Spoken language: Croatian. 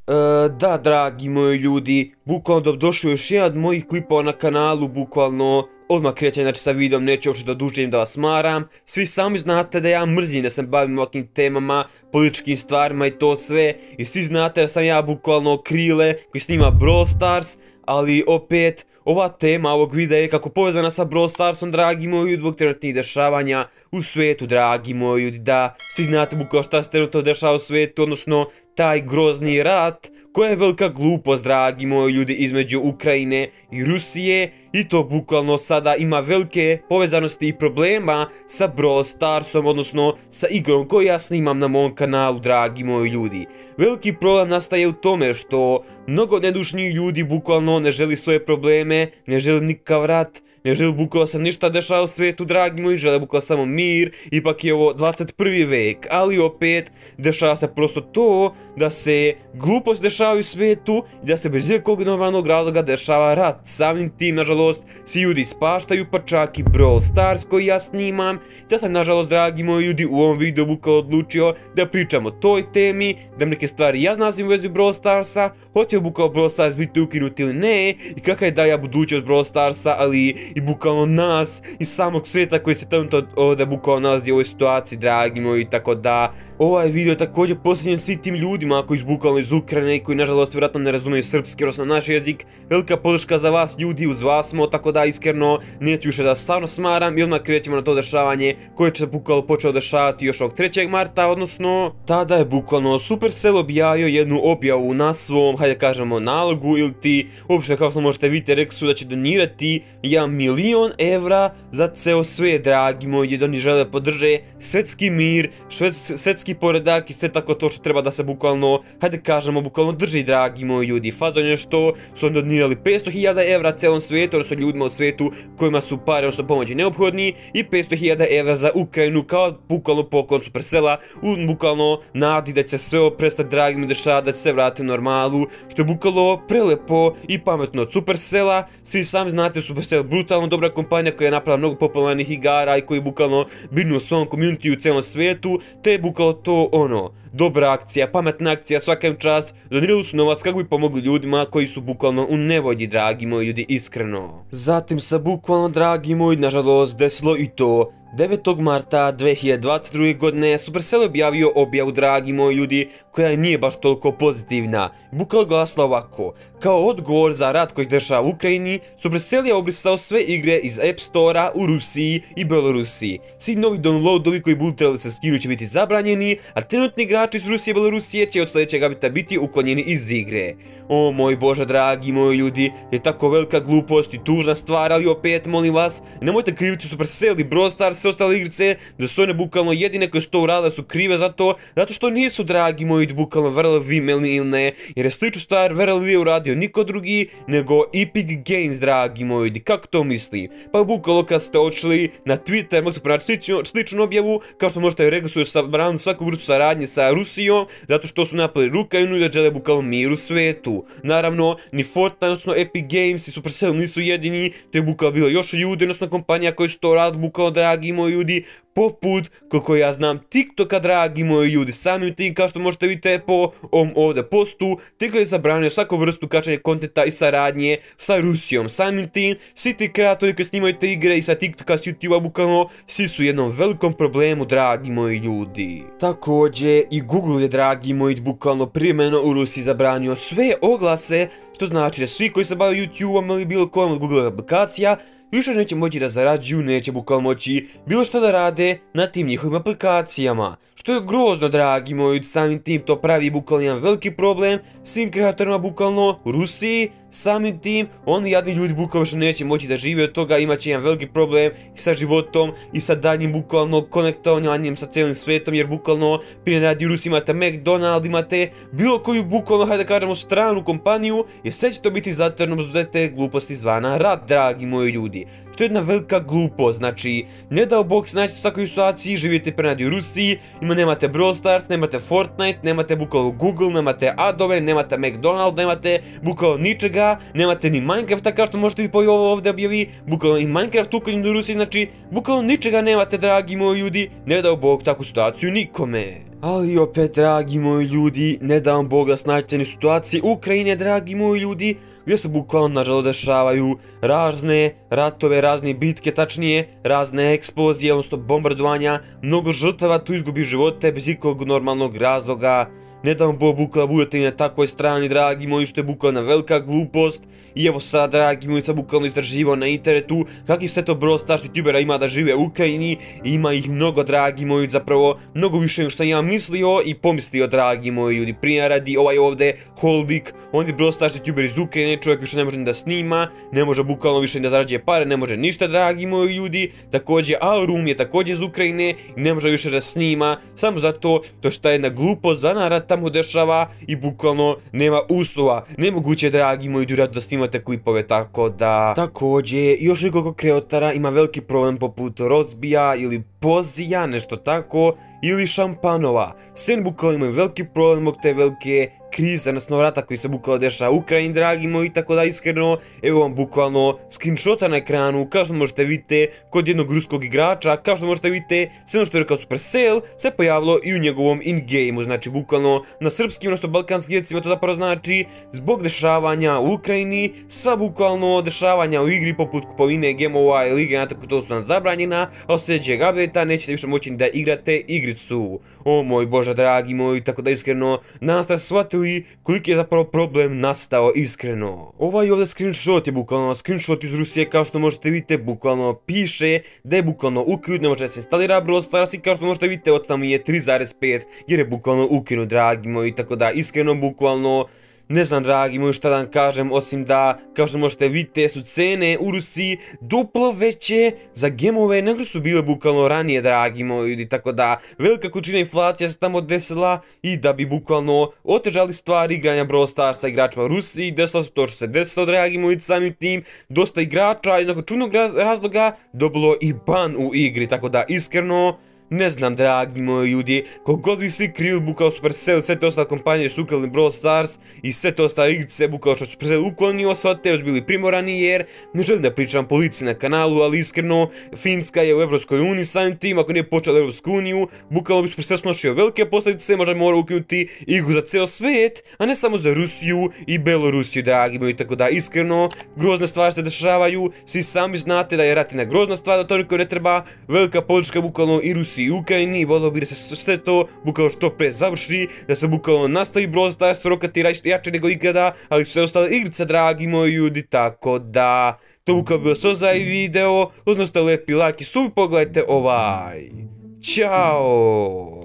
Da, dragi moji ljudi, bukvalno dobrodošao još jedan od mojih klipova na kanalu, bukvalno odmah krećem sa videom, neću uopšte da dužim da vas maram. Svi sami znate da ja mrzim da se bavim ovakvim temama, političkim stvarima i to sve. I svi znate da sam ja bukvalno Krile koji snima Brawl Stars, ali opet ova tema ovog videa je kako povezana sa Brawl Starsom, dragi moji, zbog trenutnih dešavanja u svijetu, dragi moji, da svi znate bukvalno šta se trenutno dešava u svijetu, odnosno taj grozni rat, koja je velika glupost, dragi moji ljudi, između Ukrajine i Rusije, i to bukvalno sada ima velike povezanosti i problema sa Brawl Starsom, odnosno sa igrom koju ja snimam na mom kanalu, dragi moji ljudi. Veliki problem nastaje u tome što mnogo nedušnih ljudi bukvalno ne želi svoje probleme, ne želi nikakav rat, ne želi bukvalno se ništa dešava u svijetu, dragi moji, žele bukvalno samo mir. Ipak je ovo 21. vek, ali opet dešava se prosto to da se glupost dešava u svijetu i da se bez ikakvog normalnog razloga dešava rat. Samim tim, nažalost, svi ljudi ispaštaju, pa čak i Brawl Stars koji ja snimam. Da sam, nažalost, dragi moji ljudi, u ovom videu bukvalno odlučio da pričam o toj temi, da neke stvari ja znam u vezi Brawl Starsa, hoće li bukvalno Brawl Stars biti ukinut ili ne, i kakva je dalja budućnost Brawl Starsa, ali i bukvalno nas i samog svijeta koji se trenutno ovdje bukvalno nalazi u ovoj situaciji, dragi moji. Tako da ovaj video je također posljednjen svim tim ljudima koji su bukvalno iz Ukrajine i koji nažalost vjerojatno ne razumiju srpski, odnosno naš jezik. Velika podrška za vas ljudi, uz vas smo, tako da iskreno neću više da stvarno smaram i odmah krećemo na to dešavanje koje će se bukvalno počeo dešavati još ovog 3. marta, odnosno tada je bukvalno Supercell objavio jednu objavu na svom, hajde kažemo, nalogu, ili ti uopšte kao što možete vidjeti rekli su da će donirati 1 milion evra za ceo svijet, dragi moji, da oni žele podrže svetski mir, svetski poredak i sve tako to što treba da se bukvalno, hajde kažemo, bukvalno drži, dragi moji ljudi. Fazon je što su oni donirali 500.000 evra celom svijetu, odnosno ljudima u svijetu kojima su pare, odnosno pomoći neophodni, i 500.000 evra za Ukrajinu kao bukvalno poklon Supercella, u bukvalno nadi da će sve ovo prestati, dragi mi, dešavati, da će se vratiti u normalu, što je bukvalno prelepo i pametno od Supercella. Svi sami znate, Supercell brutalno dobra kompanija koja je napravila mnogo popularnih igara i koji bukvalno brinu o svom community u celom svijetu, te je bukvalno to dobra akcija, pametna akcija, svaka im čast. Donirali su novac kako bi pomogli ljudima koji su bukvalno u nevolji, dragi moji ljudi, iskreno. Zatim se bukvalno, dragi moji, nažalost desilo i to. 9. marta 2022. godine Supercell objavio objavu, dragi moji ljudi, koja nije baš toliko pozitivna. Bukvalno glasila ovako: kao odgovor za rat koji se dešava u Ukrajini, Supercell je obrisao sve igre iz App Store-a u Rusiji i Belorusiji. Svi novi downloadovi koji budu trebali se skinuti će biti zabranjeni, a trenutni igrači iz Rusije i Belorusije će od sljedećeg updata biti uklonjeni iz igre. O moj bože, dragi moji ljudi, je tako velika glupost i tužna stvar, ali opet molim vas, nemojte kriviti Supercell i Brawl Stars, sve ostale igrice, da su one bukvalno jedine koje su to uradile su krive za to, zato što nisu, dragi moji, bukvalno verovali vi meni ili ne, jer je sličnu stvar verovali vi uradio niko drugi nego Epic Games, dragi moji. Kako to misli? Pa bukvalno kad ste odšli na Twitter možete pronaći sličnu objavu, kao što možete registruju svaku vrstu saradnje sa Rusijom, zato što su napravili Ukrajinu i da žele bukvalno mir u svijetu. Naravno, ni Fortnite, odnosno Epic Games i Supercell nisu jedini, to je bukvalno bilo još ljudi, odnosno kompanija koji su to radili, bukvalno, dragi moji ljudi, poput, koliko ja znam, TikToka, dragi moji ljudi. Samim tim, kao što možete vidjeti po ovom ovdje postu, TikTok je zabranio svaku vrstu kačanja kontenta i saradnje sa Rusijom. Samim tim, svi ti kreatori koji snimaju te igre i sa TikToka, s YouTubea, bukvalno, svi su u jednom velikom problemu, dragi moji ljudi. Također, i Google je, dragi moji, bukvalno privremeno u Rusiji zabranio sve oglase, što znači da svi koji se bave YouTubeom ili bilo kojom od Google aplikacija više neće moći da zarađuju, neće bukvalno moći bilo što da rade na tim njihovim aplikacijama. Što je grozno, dragi moji, samim tim to pravi bukvalno jedan veliki problem svim kreatorima bukvalno u Rusiji. Samim tim, oni jadni ljudi bukvalno što neće moći da žive od toga, imat će jedan veliki problem i sa životom i sa daljnjim bukvalno konektovanjem sa cijelim svijetom, jer bukvalno prije radi u Rusiji imate McDonald's, imate bilo koju bukvalno, hajde da kažemo, stranu kompaniju, jer sve će to biti zatvoreno zbog te gluposti zvana rat, dragi moji ljudi. To je jedna velika glupost, znači, ne dao Bog se naći u takvoj situaciji, živite preradi u Rusiji, nemate Brawl Stars, nemate Fortnite, nemate bukvalno Google, nemate adove, nemate McDonald's, nemate bukvalno ničega, nemate ni Minecrafta, kao što možete i po ovo ovdje objavi, bukvalno i Minecraft uklonjen u Rusiji, znači, bukvalno ničega nemate, dragi moji ljudi, ne dao Bog takvu situaciju nikome. Ali opet, dragi moji ljudi, ne dam Bog da snađeni situacije Ukrajine, dragi moji ljudi, gdje se bukvalno nažalost dešavaju razne ratove, razne bitke, tačnije razne eksplozije, odnosno bombardovanja, mnogo žrtava tu izgubi živote bez ikog normalnog razloga. Ne dam Bog bukvalno da budete i na takvoj strani, dragi moji, što je bukvalno velika glupost. I evo sad, dragi moji, sam bukvalno istraživao na internetu kakvi sve to Brawl Stars youtubera ima da žive u Ukrajini. Ima ih mnogo, dragi moji, zapravo mnogo više nego što sam ja mislio i pomislio, dragi moji ljudi. Primjer radi ovaj ovdje Holdik, on je Brawl Stars youtuber iz Ukrajine, čovjek više ne može ni da snima, ne može bukvalno više ni da zarađuje pare, ne može ništa, dragi moji ljudi. Također Aurum je također iz Ukrajine i ne može više da snima, samo zato to što je jedna glupost zanara tamo dešava i bukvalno nema uslova. Nemoguće, dragi moji ljudi, da snimate klipove, tako da... Također, još nekoliko kreatora ima veliki problem poput Rozbija ili Pozija, nešto tako, ili Šampanova. Sve bukvalno imaju veliki problem zbog te velike krize, odnosno rata koji se bukvalno dešava u Ukrajini, dragi moji, tako da iskreno, evo vam bukvalno screenshota na ekranu, kao što možete vidite kod jednog ruskog igrača, kao što možete vidite sve ono što je rekao Supercell se pojavilo i u njegovom in-gameu, znači bukvalno na srpskim, odnosno balkanskim jezicima to zapravo znači zbog dešavanja u Ukrajini, sva bukvalno dešavanja u igri poput kupovine gemova i lige, tako to su nam zabranjena, a od sljedećeg update-a nećete više moći da igrate igricu. O moj bože, dragi moji, tako da iskreno, nadam ste shvatili koliki je zapravo problem nastao, iskreno. Ovaj ovdje screenshot je bukvalno screenshot iz Rusije, kao što možete vidite, bukvalno piše da je bukvalno ukinut, ne može da se instalira Brawl Stars i kao što možete vidite, od tamo je 3,5 jer je bukvalno ukinut, dragi moji, tako da iskreno bukvalno ne znam, dragi moji, šta da vam kažem, osim da, kao što možete vidjeti, su cene u Rusiji duplo veće za gemove nego su bile bukvalno ranije, dragi moji ljudi, tako da velika količina inflacija se tamo desila i da bi bukvalno otežali stvari igranja Brawl Starsa igračima u Rusiji, desilo se to što se desilo, dragi moji, samim tim dosta igrača iz nekog čudnog razloga dobilo i ban u igri, tako da iskreno ne znam, dragi moji ljudi, kogod vi svi krili bukao Supercell, sve te ostale kompanije su ukrali Brawl Stars i sve te ostale igrice bukao što Supercell uklonio, sva te još bili primorani jer ne želim da pričam policiji na kanalu, ali iskreno Finska je u Evropskoj uniji, samim tim ako nije počela Evropsku uniju, bukalo bi Supercell snošio velike posljedice, možda bi morao ukinuti igru za ceo svijet, a ne samo za Rusiju i Belorusiju, dragi moji, tako da iskreno grozne stvari se dešavaju, svi sami znate da je ratina grozna stvar, da to niko ne treba, velika podrška bukvalno i Rusiji i Ukrajini, volio bi da se sve to bukvalno što pre završi, da se bukvalno nastavi Brawl Stars rokati jače nego ikada, ali sve ostale igrice, dragi moji ljudi, tako da to bukvalno bilo sve za ovaj video, odnosno lepi like i sub, pogledajte ovaj. Ćao!